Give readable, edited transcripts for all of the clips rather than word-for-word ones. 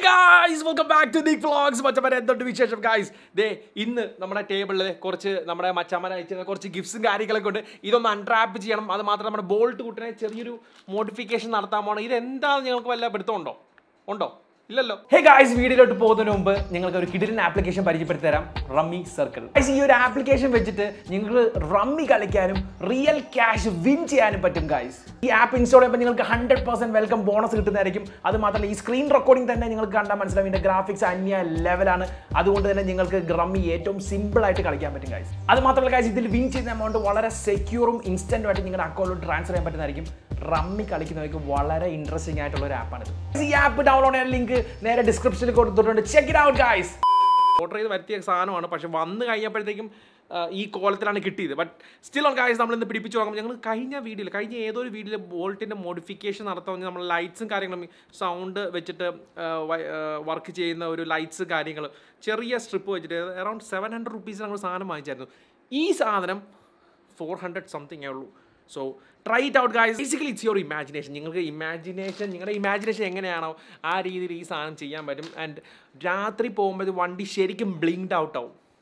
guys, welcome back to Nick Vlogs. മച്ചമ്മരെ എന്തുണ്ട് വിശേഷം guys? ദേ ഇന്ന് നമ്മുടെ ടേബിളിൽ കുറച്ച് നമ്മുടെ മച്ചമ്മനെ അയച്ച കുറച്ച് ഗിഫ്റ്റ്സും കാര്യങ്ങളൊക്കെ ഉണ്ട്. ഇതൊന്ന് അൺട്രാപ്പ് ചെയ്യണം. അത് മാത്രം നമ്മുടെ ബോൾട്ട് കൂട്ടിനെ ചെറിയൊരു മോഡിഫിക്കേഷൻ നടത്താൻ പോകണം. ഇതെന്താണെന്ന് നിങ്ങൾക്ക് വല്ല പിടുത്തമുണ്ടോ? ഉണ്ടോ? ഇല്ലല്ലോ. ഹേ ഗായ്സ്, വീഡിയോയിലോട്ട് പോകുന്നതിന് മുമ്പ് നിങ്ങൾക്ക് ഒരു കിടിലൻ ആപ്ലിക്കേഷൻ പരിചയപ്പെടുത്തി തരാം. Rummy Circle. ഈ ഒരു ആപ്ലിക്കേഷൻ വെച്ചിട്ട് നിങ്ങൾക്ക് റമ്മി കളിക്കാനും റിയൽ ക്യാഷ് വിൻ ചെയ്യാനും പറ്റും ഗായ്സ്. ഈ ആപ്പ് ഇൻസ്റ്റാൾ ചെയ്യുമ്പോൾ നിങ്ങൾക്ക് 100% വെൽക്കം ബോണസ് കിട്ടുന്നതായിരിക്കും. അത് മാത്രമല്ല ഈ സ്ക്രീൻ റെക്കോർഡിംഗ് തന്നെ നിങ്ങൾക്ക് കണ്ടാൽ മനസ്സിലാവും ഇതിന്റെ ഗ്രാഫിക്സ് അന്യ ലെവലാണ്. അതുകൊണ്ട് തന്നെ നിങ്ങൾക്ക് റമ്മി ഏറ്റവും സിമ്പിൾ ആയിട്ട് കളിക്കാൻ പറ്റും ഗായ്സ്. അത് മാത്രമല്ല ഗായ്സ്, ഇതിൽ വിൻ ചെയ്യുന്ന എമൗണ്ട് വളരെ സെക്യൂറും ഇൻസ്റ്റന്റും ആയിട്ട് നിങ്ങളുടെ അക്കൗണ്ടിലോട്ട് ട്രാൻസ്ഫർ ചെയ്യാൻ പറ്റുന്നതായിരിക്കും. റമ്മി കളിക്കുന്നവർക്ക് വളരെ ഇൻട്രസ്റ്റിംഗ് ആയിട്ടുള്ള ഒരു ആപ്പാണിത്. ഈ ആപ്പ് ഡൗൺലോഡ് ചെയ്യാൻ ലിങ്ക് നേരെ ഡിസ്ക്രിപ്ഷനിൽ കൊടുത്തിട്ടുണ്ട്. Check it out guys. Order ചെയ്ത് വരുത്തിയ സാധനമാണ്, പക്ഷെ വന്ന് കഴിഞ്ഞപ്പോഴത്തേക്കും ഈ കോലത്തിലാണ് കിട്ടിയത്. ബട്ട് സ്റ്റിൽ ഓൺ ഗൈസ്, നമ്മളിന്ന് പിടിപ്പിച്ച് നോക്കാം. ഞങ്ങൾ കഴിഞ്ഞ ഏതൊരു വീഡിയോയിൽ ബോൾട്ടിൻ്റെ മോഡിഫിക്കേഷൻ നടത്താൻ നമ്മൾ ലൈറ്റ്സും കാര്യങ്ങളും സൗണ്ട് വെച്ചിട്ട് വർക്ക് ചെയ്യുന്ന ഒരു ലൈറ്റ്സ് കാര്യങ്ങൾ ചെറിയ സ്ട്രിപ്പ് വെച്ചിട്ട് അറൗണ്ട് 700 rupees നമ്മൾ സാധനം വാങ്ങിച്ചായിരുന്നു. ഈ സാധനം 400 സംതിങ് ഉള്ളൂ. So try it out guys. Basically it's your imagination. നിങ്ങളുടെ ഇമാജിനേഷൻ എങ്ങനെയാണോ ആ രീതിയിൽ ഈ സാധനം ചെയ്യാൻ പറ്റും. ആൻഡ് രാത്രി പോകുമ്പോൾ വണ്ടി ശരിക്കും ബ്ലിങ്ക്ഡ് ഔട്ട്.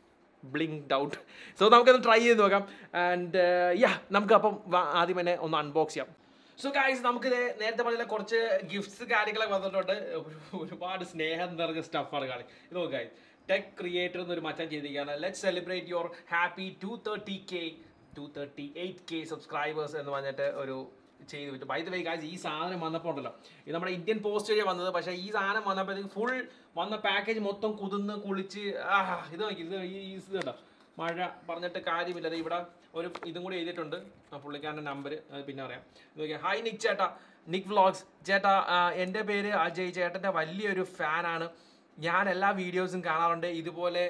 സോ നമുക്കത് ട്രൈ ചെയ്ത് നോക്കാം. ആൻഡ് നമുക്ക് അപ്പം ആദ്യം തന്നെ ഒന്ന് അൺബോക്സ് ചെയ്യാം. സോ ഗൈസ്, നമുക്ക് നേരത്തെ പറഞ്ഞ കുറച്ച് ഗിഫ്റ്റ്സ് കാര്യങ്ങളൊക്കെ വന്നിട്ടുണ്ട്. ഒരുപാട് സ്നേഹം നിറഞ്ഞ സ്റ്റഫാണ് കളി. ഇത് നോക്കുക ഗൈസ്, ടെക് ക്രിയേറ്റർ എന്നൊരു മച്ചാൻ ചെയ്തിരിക്കുകയാണ്. Let's celebrate your happy 238k subscribers എന്ന് പറഞ്ഞിട്ട് ഒരു ചെയ്ത് വിട്ടു. ബൈ ദ വേ ഗൈസ്, ഈ സാധനം വന്നപ്പോൾ ഉണ്ടല്ലോ, ഇത് നമ്മുടെ ഇന്ത്യൻ പോസ്റ്റ് വഴിയാണ് വന്നത്. പക്ഷേ ഈ സാധനം വന്നപ്പോഴത്തേക്ക് ഫുൾ വന്ന പാക്കേജ് മൊത്തം കുതിർന്ന് കുളിച്ച് ഇത് നോക്കി. ഇത് കേട്ടോ, മഴ പറഞ്ഞിട്ട് കാര്യമില്ല. ഇവിടെ ഒരു ഇതും കൂടി എഴുതിയിട്ടുണ്ട്, പുള്ളിക്കാരൻ്റെ നമ്പർ പിന്നെ പറയാം. ഇത് നോക്കിയാൽ, ഹായ് നിക് ചേട്ടാ, നിക് വ്ളോഗ്സ് ചേട്ടാ, എൻ്റെ പേര് അജയ്. ചേട്ടൻ്റെ വലിയൊരു ഫാനാണ്. ഞാൻ എല്ലാ വീഡിയോസും കാണാറുണ്ട്. ഇതുപോലെ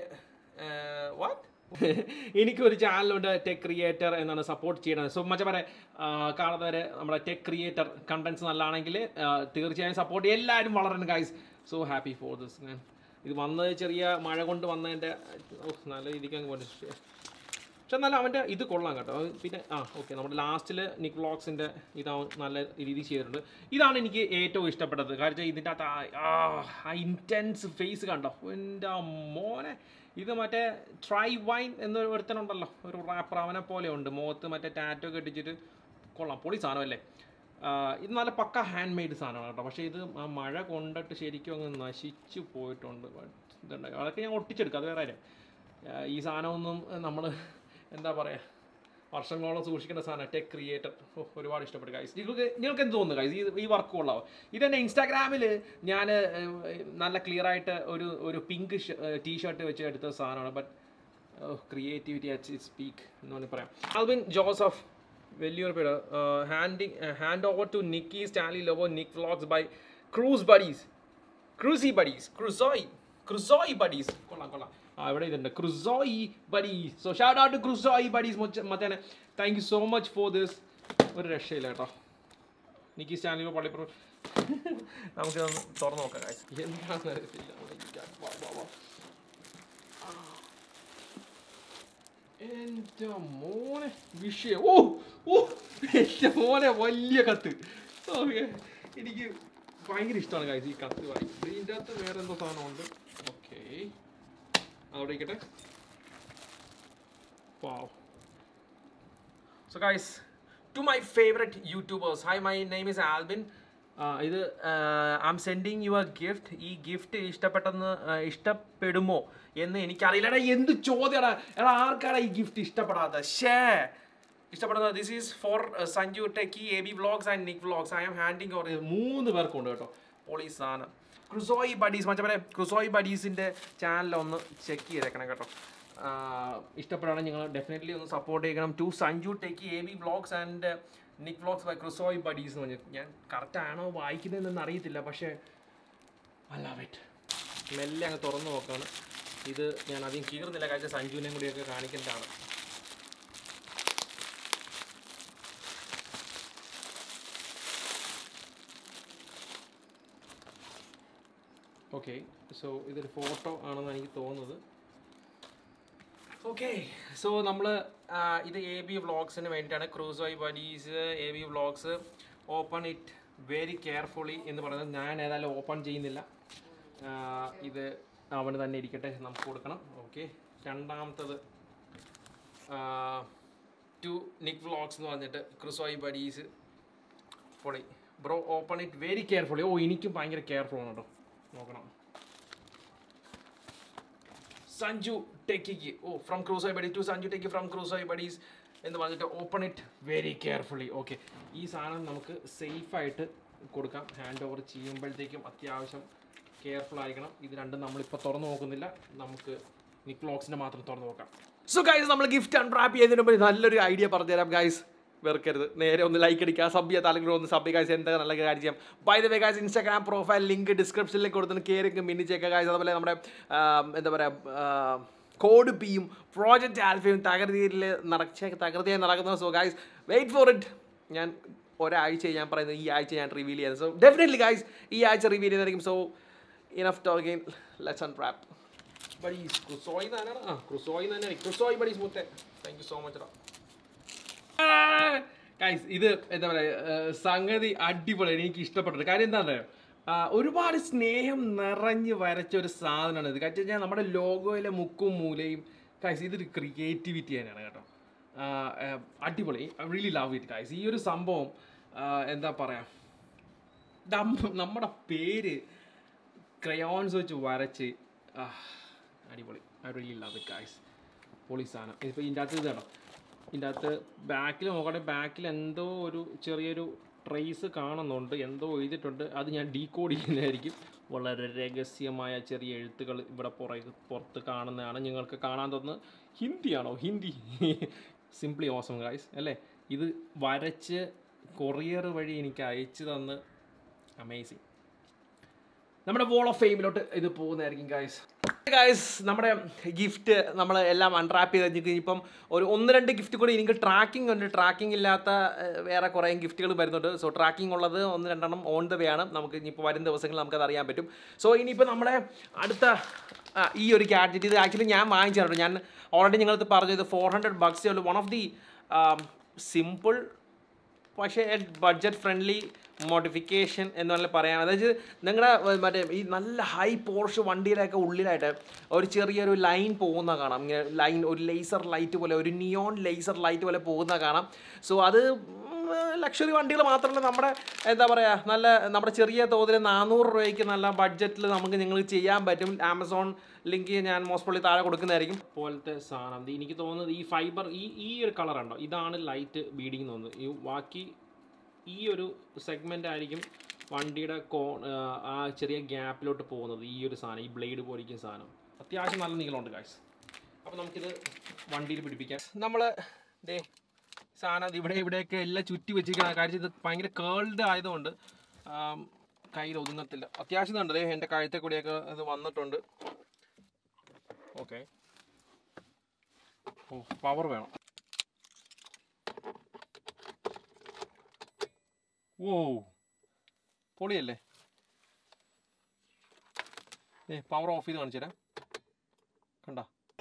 എനിക്കൊരു ചാനലുണ്ട്, ടെക് ക്രിയേറ്റർ എന്നാണ്, സപ്പോർട്ട് ചെയ്യണത്. സോ മച്ചവരെ കാണുന്നവരെ നമ്മുടെ ടെക് ക്രിയേറ്റർ കണ്ടന്റ്സ് നല്ലതാണെങ്കിൽ തീർച്ചയായും സപ്പോർട്ട് ചെയ്യും. എല്ലാവരും വളരണം guys. So happy for this man. ഇത് വന്നത് ചെറിയ മഴ കൊണ്ട് വന്നതിൻ്റെ നല്ല രീതിക്ക് അങ്ങ് പോയിട്ട്, പക്ഷെ എന്നാലും അവൻ്റെ ഇത് കൊള്ളാം കേട്ടോ. പിന്നെ ഓക്കെ, നമ്മുടെ ലാസ്റ്റിൽ നിക് വ്ളോഗ്സിൻ്റെ ഇതാവും നല്ല രീതിയിൽ ചെയ്തിട്ടുണ്ട്. ഇതാണ് എനിക്ക് ഏറ്റവും ഇഷ്ടപ്പെട്ടത്. കാരണം ഇതിൻ്റെ അകത്ത് ആ ഇൻറ്റൻസ് ഫേസ് കണ്ടോ എൻ്റെ മോനെ. ഇത് മറ്റേ ട്രൈ വൈൻ എന്നൊരു ഒരുത്തനുണ്ടല്ലോ, ഒരു റാപ്പർ, അവനെ പോലെ ഉണ്ട്. മുഖത്ത് മറ്റേ ടാറ്റോ ഒക്കെ ഇട്ടിച്ചിട്ട് കൊള്ളാം, പൊളി സാധനമല്ലേ. ഇത് നല്ല പക്ക ഹാൻഡ് മെയ്ഡ് സാധനമാണ് കേട്ടോ. പക്ഷേ ഇത് ആ മഴ കൊണ്ടിട്ട് ശരിക്കും അങ്ങ് നശിച്ചു പോയിട്ടുണ്ട്. ഇതുണ്ടായി അതൊക്കെ ഞാൻ ഒട്ടിച്ചെടുക്കാം, അത് വേറെ കാര്യം. ഈ സാധനമൊന്നും നമ്മൾ എന്താ പറയുക, വർഷങ്ങളോളം സൂക്ഷിക്കേണ്ട സാധനം. ടെക് ക്രിയേറ്റർ ഒരുപാട് ഇഷ്ടപ്പെട്ടു ഗൈസ്. നിങ്ങൾക്ക് എന്ത് തോന്നുന്നു ഗൈസ് ഈ വർക്ക് കൊള്ളാവും? ഇതെന്നെ ഇൻസ്റ്റാഗ്രാമിൽ ഞാൻ നല്ല ക്ലിയർ ആയിട്ട് ഒരു പിങ്ക് ടീഷർട്ട് വെച്ച് എടുത്ത സാധനമാണ്. ബട്ട് ക്രിയേറ്റിവിറ്റി അറ്റ് സ്പീക്ക് എന്ന് വേണമെങ്കിൽ പറയാം. ആൽവിൻ ജോസഫ്, വലിയൊരു പേര്. Hand over to Nikki Stanley ലോവോ Nick vlogs by Crusoe buddies. കൊള്ളാം. ഇവിടെ ഇതുണ്ട്, Crusoe buddies. So shout out to Crusoe buddies മച്ചാനെ. Thank you so much for this. ഒരു രക്ഷയില്ല കേട്ടോ. നിക്കി സ്റ്റാൻലി പള്ളിപ്പുറം. നമുക്കിതൊന്ന് തുറന്നു നോക്കാം ഗൈസ്. എന്താണെന്ന് അറിയത്തില്ല. എൻ്റെ മോനെ വിഷയം. എൻ്റെ മോനെ വലിയ കത്ത്. ഓക്കെ, എനിക്ക് ഭയങ്കര ഇഷ്ടമാണ് ഗൈസ് ഈ കത്ത്. ഇതിൻ്റെ അകത്ത് വേറെ എന്തോ സാധനമുണ്ട്. ഓക്കെ, അവിടെ ഇരിക്കട്ടെ. Wow. So guys, to my favorite YouTubers, hi, my name is Alvin. ഇത് I'm sending you a gift. ഈ ഗിഫ്റ്റ് ഇഷ്ടപ്പെടുമോ എന്ന് എനിക്കറിയില്ലടാ. എന്ത് ചോദ്യടാ എടാ, ആർക്കാടാ ഈ ഗിഫ്റ്റ് ഇഷ്ടപ്പെടാത്ത? ഇഷ്ടപ്പെടുന്നത്. This is for Sanju techie, AB vlogs and Nick vlogs. I am handing over. 3 പേർക്കുണ്ട് കേട്ടോ. പോളീസ് സാധനം. ക്രൂസോയ് ബഡീസ് മച്ചപ്പനെ. ക്രൂസോയ് ബഡീസിൻ്റെ ചാനലൊന്ന് ചെക്ക് ചെയ്തേക്കണം കേട്ടോ. ഇഷ്ടപ്പെടുകയാണെങ്കിൽ നിങ്ങൾ ഡെഫിനറ്റ്ലി ഒന്ന് സപ്പോർട്ട് ചെയ്യണം. To Sanju techie, AB vlogs and Nick vlogs by Crusoe buddies എന്ന് പറഞ്ഞു. ഞാൻ കറക്റ്റാണോ വായിക്കുന്നതെന്ന് അറിയത്തില്ല, പക്ഷേ ഐ ലവ് ഇറ്റ്. മെല്ലെ അങ്ങ് തുറന്നു നോക്കുകയാണ്. ഇത് ഞാൻ അധികം കീറുന്നില്ല, കാഴ്ച സഞ്ജുവിനെയും കൂടിയൊക്കെ കാണിക്കേണ്ടതാണ്. ഓക്കെ, സോ ഇതൊരു ഫോട്ടോ ആണെന്ന് എനിക്ക് തോന്നുന്നത്. ഓക്കെ, സോ നമ്മൾ ഇത് AB വ്ളോഗ്സിന് വേണ്ടിയിട്ടാണ്. Crusoe buddies, AB vlogs. Open it very carefully എന്ന് പറയുന്നത്. ഞാൻ ഏതായാലും ഓപ്പൺ ചെയ്യുന്നില്ല. ഇത് അവന് തന്നെ ഇരിക്കട്ടെ, നമുക്ക് കൊടുക്കണം. ഓക്കെ, രണ്ടാമത്തത് ടു നിക് വ്ളോഗ്സ് എന്ന് പറഞ്ഞിട്ട് ക്രിസോയ് ബഡീസ് പൊളി. Bro open it very carefully. എനിക്കും ഭയങ്കര കെയർഫുൾ ആണ് കേട്ടോ, നോക്കണം. സഞ്ജു ടെക്കിക്ക് from Crusoe buddies to Sanju techie from Crusoe buddies എന്ന് പറഞ്ഞിട്ട് open it very carefully. Okay, ഈ സാധനം നമുക്ക് സേഫായിട്ട് കൊടുക്കാം. ഹാൻഡ് ഓവർ ചെയ്യുമ്പോഴത്തേക്കും അത്യാവശ്യം കെയർഫുൾ ആയിരിക്കണം. ഇത് രണ്ടും നമ്മളിപ്പോൾ തുറന്നു നോക്കുന്നില്ല, നമുക്ക് നിക് വ്ളോഗ്സിൻ്റെ മാത്രം തുറന്നു നോക്കാം. സോ ഗൈസ്, നമ്മൾ ഗിഫ്റ്റ് അൺറാപ്പ് ചെയ്യുന്നതിന് മുമ്പ് നല്ലൊരു ഐഡിയ പറഞ്ഞുതരാം ഗൈസ്. വെറുക്കരുത്, നേരെ ഒന്ന് ലൈക്ക് അടിക്കുക, സബ് ചെയ്യുക, അല്ലെങ്കിൽ ഒന്ന് സബ് ഗൈസ്, എന്താ നല്ല കാര്യം ചെയ്യാം. By the way guys, Instagram profile link ഡിസ്ക്രിപ്ഷനിലേക്ക് കൊടുത്തിട്ട് കയറി മിന്നിച്ചേക്കുക ഗൈസ്. അതുപോലെ നമ്മുടെ എന്താ പറയുക, കോഡ് പിയും പ്രോജക്റ്റ് ആൽഫയും തകൃതിയായി നടക്കുന്നത്. So guys, wait for it. ഞാൻ ഒരാഴ്ച ഞാൻ പറയുന്നത്, ഈ ആഴ്ച ഞാൻ റിവീൽ ചെയ്യുന്നത്. സോ ഡെഫിനറ്റ്ലി ഗൈസ്, ഈ ആഴ്ച റിവീൽ ചെയ്യുന്നതായിരിക്കും. So enough talking, let's unwrap. Buddies Crusoe തന്നെയാണ്, ക്രൂസോയ് തന്നെ, ക്രൂസോയ് ബഡീസ് മുത്തേ. Thank you so much guys. ഇത് എന്താ പറയുക, സംഗതി അടിപൊളിയാണ്, എനിക്ക് ഇഷ്ടപ്പെട്ടത്. കാര്യം എന്താ പറയുക, ഒരുപാട് സ്നേഹം നിറഞ്ഞ് വരച്ച ഒരു സാധനമാണ് ഇത്. കാര്യം വെച്ചാൽ നമ്മുടെ ലോഗോയിലെ മുക്കും മൂലയും ഗൈസ്, ഇതൊരു ക്രിയേറ്റിവിറ്റി തന്നെയാണ് കേട്ടോ. അടിപൊളി, I really love it guys. ഈ ഒരു സംഭവം എന്താ പറയുക, നമ്മുടെ പേര് ക്രയോൺസ് വെച്ച് വരച്ച് അടിപൊളി. I really love it guys. പൊളി സാധനം. ഇതിപ്പോൾ ഇതിൻ്റെ അകത്ത് ഇത് കേട്ടോ, ഇതിൻ്റെ അകത്ത് ബാക്കിൽ നോക്കട്ടെ, ബാക്കിൽ എന്തോ ഒരു ചെറിയൊരു ട്രേസ് കാണുന്നുണ്ട്, എന്തോ എഴുതിയിട്ടുണ്ട്. അത് ഞാൻ ഡീകോഡ് ചെയ്യുന്നതായിരിക്കും. വളരെ രഹസ്യമായ ചെറിയ എഴുത്തുകൾ ഇവിടെ പുറത്ത് കാണുന്നതാണ്. നിങ്ങൾക്ക് കാണാൻ തോന്നുന്നത് ഹിന്ദിയാണോ? ഹിന്ദി. സിംപ്ലി ഓസം ഗൈസ് അല്ലേ. ഇത് വരച്ച് കൊറിയർ വഴി എനിക്ക് അയച്ചു തന്ന് അമേസിങ്. നമ്മുടെ വോൾ ഓഫ് ഫെയിമിലോട്ട് ഇത് പോകുന്നതായിരിക്കും ഗൈസ്. നമ്മുടെ ഗിഫ്റ്റ് നമ്മൾ എല്ലാം അൺറാപ്പ് ചെയ്ത് കഴിഞ്ഞിട്ട് ഇപ്പം ഒരു 1-2 ഗിഫ്റ്റ് കൂടി എനിക്ക് ട്രാക്കിംഗ് ഉണ്ട്. ട്രാക്കിംഗ് ഇല്ലാത്ത വേറെ കുറേ ഗിഫ്റ്റുകൾ വരുന്നുണ്ട്. സോ ട്രാക്കിംഗ് ഉള്ളത് 1-2 ഓൺ ദ വേ ആണ്. നമുക്ക് ഇനിയിപ്പോൾ വരും ദിവസങ്ങളിൽ നമുക്കത് അറിയാൻ പറ്റും. സോ ഇനിയിപ്പോൾ നമ്മുടെ അടുത്ത ഈ ഒരു ഗാഡ്ജറ്റ്, ഇത് ആക്ച്വലി ഞാൻ വാങ്ങിച്ചിട്ടുണ്ട്. ഞാൻ ഓൾറെഡി നിങ്ങളത് പറഞ്ഞു, ഇത് $400 ഉള്ളൂ. വൺ ഓഫ് ദി സിമ്പിൾ പക്ഷേ ബഡ്ജറ്റ് ഫ്രണ്ട്ലി മോഡിഫിക്കേഷൻ എന്ന് വേണമെങ്കിൽ പറയാം. അതായത് നിങ്ങളുടെ മറ്റേ ഈ നല്ല ഹൈ പോർഷ് വണ്ടിയിലൊക്കെ ഉള്ളിലായിട്ട് ഒരു ചെറിയൊരു ലൈൻ പോകുന്ന കാണാം. ഇങ്ങനെ ലൈൻ, ഒരു ലേസർ ലൈറ്റ് പോലെ, ഒരു നിയോൺ ലേസർ ലൈറ്റ് പോലെ പോകുന്ന കാണാം. സോ അത് ലക്ഷറി വണ്ടികൾ മാത്രമല്ല, നമ്മുടെ എന്താ പറയുക, നല്ല നമ്മുടെ ചെറിയ തോതിൽ 400 രൂപയ്ക്ക് നല്ല ബഡ്ജറ്റിൽ നമുക്ക് നിങ്ങൾക്ക് ചെയ്യാൻ പറ്റും. ആമസോൺ ലിങ്ക് ഞാൻ മോസ്റ്റ് താഴെ കൊടുക്കുന്നതായിരിക്കും. പോലത്തെ സാധനം എനിക്ക് തോന്നുന്നത് ഈ ഫൈബർ, ഈ ഒരു കളറുണ്ടോ, ഇതാണ് ലൈറ്റ് ബീഡിങ് തോന്നുന്നത്. ഈ ബാക്കി ഈ ഒരു സെഗ്മെൻ്റ് ആയിരിക്കും വണ്ടിയുടെ ആ ചെറിയ ഗ്യാപ്പിലോട്ട് പോകുന്നത്. ഈ ഒരു സാധനം, ഈ ബ്ലേഡ് പോലിരിക്കുന്ന സാധനം അത്യാവശ്യം നല്ല നീളമുണ്ട് ഗൈസ്. അപ്പോൾ നമുക്കിത് വണ്ടിയിൽ പിടിപ്പിക്കാം. നമ്മൾ ദേ സാധനം ഇവിടെയൊക്കെ എല്ലാം ചുറ്റി വെച്ചിരിക്കുന്ന കാര്യം, ഇത് ഭയങ്കര കേൾഡ് ആയതുകൊണ്ട് കയ്യിൽ ഒതുങ്ങത്തില്ല. അത്യാവശ്യം ഉണ്ട്, എൻ്റെ കഴുത്തെ കൂടിയൊക്കെ ഇത് വന്നിട്ടുണ്ട്. ഓക്കെ, പവർ വേണം. ഓ പൊളിയല്ലേ. പവർ ഓഫ് ചെയ്ത് കാണിച്ചു തരാം. കണ്ട,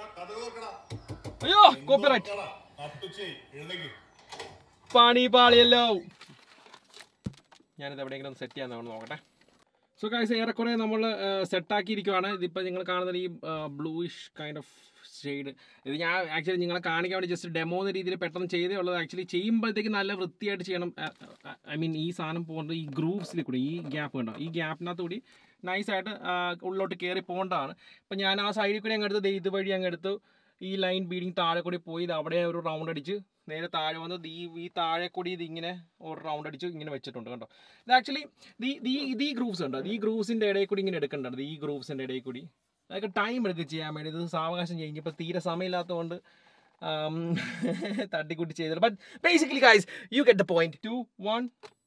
അയ്യോ കോപ്പിറൈറ്റ്, പണി പാളിയല്ലോ. ഞാനിത് എവിടെയെങ്കിലും ഒന്ന് സെറ്റ് ചെയ്യാൻ നോക്കട്ടെ. സോ ഗൈസ്, ഏറെക്കുറെ നമ്മൾ സെറ്റാക്കിയിരിക്കുവാണ്. ഇതിപ്പോൾ നിങ്ങൾ കാണുന്നത് ഈ ബ്ലൂയിഷ് കൈൻഡ് ഓഫ് ഷെയ്ഡ്. ഇത് ഞാൻ ആക്ച്വലി നിങ്ങളെ കാണിക്കാൻ വേണ്ടി ജസ്റ്റ് ഡെമോ എന്ന രീതിയിൽ പെട്ടെന്ന് ചെയ്തേ ഉള്ളത്. ആക്ച്വലി ചെയ്യുമ്പോഴത്തേക്ക് നല്ല വൃത്തിയായിട്ട് ചെയ്യണം. ഐ മീൻ ഈ സാധനം പോകുന്നത് ഈ ഗ്രൂവ്സിൽ കൂടി, ഈ ഗ്യാപ്പ് കണ്ടോ, ഈ ഗ്യാപ്പിനകത്ത് കൂടി നൈസായിട്ട് ഉള്ളിലോട്ട് കയറി പോകേണ്ടതാണ്. ഇപ്പം ഞാൻ ആ സൈഡിൽ കൂടി അങ്ങ് എടുത്ത് ഇതുവഴി അങ്ങ് എടുത്ത് ഈ ലൈൻ ബീഡിങ് താഴെ കൂടി പോയി ഇത് അവിടെ ഒരു റൗണ്ട് അടിച്ച് നേരെ താഴെ വന്ന് ഈ താഴെ കൂടി ഇതിങ്ങനെ ഒരു റൗണ്ട് അടിച്ച് ഇങ്ങനെ വെച്ചിട്ടുണ്ട് കേട്ടോ. ഇത് ആക്ച്വലി ഈ ഗ്രൂവ്സ് ഉണ്ട്, ഈ ഗ്രൂവ്സിൻ്റെ ഇടയിൽ കൂടി ഇങ്ങനെ എടുക്കേണ്ടത്. ഈ ഗ്രൂവ്സിൻ്റെ ഇടയിൽ കൂടി അതൊക്കെ ടൈം എടുക്കുക ചെയ്യാൻ വേണ്ടി. ഇത് സാവകാശം ചെയ്യും, ഇപ്പോൾ തീരെ സമയമില്ലാത്തതുകൊണ്ട് തട്ടിക്കൂട്ടി ചെയ്തത്. But basically guys, you get the point. 2 1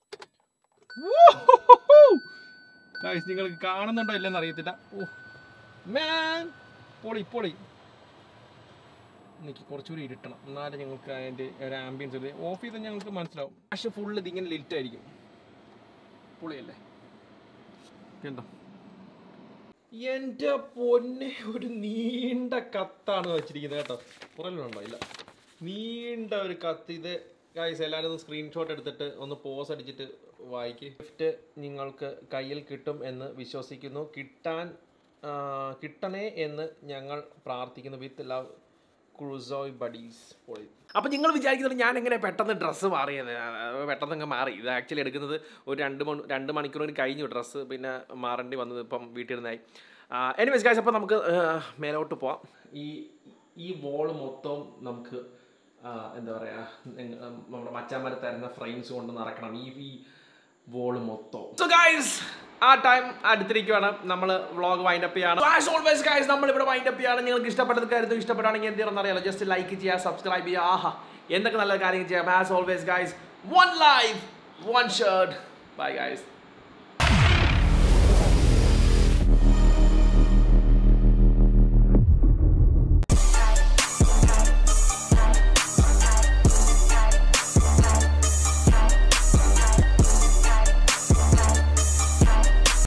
guys, നിങ്ങൾക്ക് കാണുന്നുണ്ടോ ഇല്ലെന്ന് അറിയത്തില്ല. ഓ മാൻ, പൊളി. എനിക്ക് കുറച്ചുകൂടി ഇരുട്ടണം, എന്നാലും ഞങ്ങൾക്ക് അതിൻ്റെ ഒരു ആംബിയൻസ് ഓഫ് ചെയ്താൽ ഞങ്ങൾക്ക് മനസ്സിലാവും. പക്ഷെ ഫുള്ള് ഇതിങ്ങനെ ലിറ്റായിരിക്കും. പൊളിയല്ലേ, കണ്ടോ? എൻ്റെ പൊന്നെ, ഒരു നീണ്ട കത്താണ് വെച്ചിരിക്കുന്നത് കേട്ടോ. കുറലുണ്ടോ? ഇല്ല, നീണ്ട ഒരു കത്ത്. ഇത് ഗൈസ് എല്ലാവരും ഒന്ന് സ്ക്രീൻഷോട്ട് എടുത്തിട്ട് ഒന്ന് പോസ് അടിച്ചിട്ട് വായിക്ക്. ഗിഫ്റ്റ് നിങ്ങൾക്ക് കയ്യിൽ കിട്ടും എന്ന് വിശ്വസിക്കുന്നു. കിട്ടണേ എന്ന് ഞങ്ങൾ പ്രാർത്ഥിക്കുന്നു. With love, Crusoe buddies. അപ്പം നിങ്ങൾ വിചാരിക്കുന്നത് ഞാൻ എങ്ങനെ പെട്ടെന്ന് ഡ്രസ്സ് മാറിയത്? പെട്ടെന്ന് അങ്ങ് മാറി. ഇത് ആക്ച്വലി എടുക്കുന്നത് ഒരു 2 മണിക്കൂറിന് കഴിഞ്ഞു ഡ്രസ്സ്, പിന്നെ മാറേണ്ടി വന്നത് ഇപ്പം വീട്ടിൽ നിന്നായി. എനിവേസ് ഗൈസ്, അപ്പോൾ നമുക്ക് മേലോട്ട് പോവാം. ഈ വോള് മൊത്തം നമുക്ക് എന്താ പറയുക, നമ്മുടെ മച്ചാന്മാരെ തരുന്ന ഫ്രെയിംസ് കൊണ്ട് നടക്കണം ഈ വോള് മൊത്തം. സോ ഗൈസ്, ആ ടൈം അടുത്തിരിക്കുകയാണ്. നമ്മൾ വ്ളോഗ് വൈൻഡപ്പ് ചെയ്യാണ്. ആസ് ഓൾവേസ് ഗൈസ്, നമ്മളിവിടെ വൈൻഡപ്പ് ചെയ്യാണ്. നിങ്ങൾക്ക് ഇഷ്ടപ്പെട്ടത് കരുതും. ഇഷ്ടപ്പെട്ടാണെങ്കിൽ എന്ത് ചെയ്യണമെന്ന് അറിയാലോ, ജസ്റ്റ് ലൈക്ക് ചെയ്യുക, സബ്സ്ക്രൈബ് ചെയ്യുക. ആഹാ, എന്തൊക്കെ നല്ല കാര്യങ്ങൾ ചെയ്യാം. As always guys, 1 life 1 shirt. Bye guys.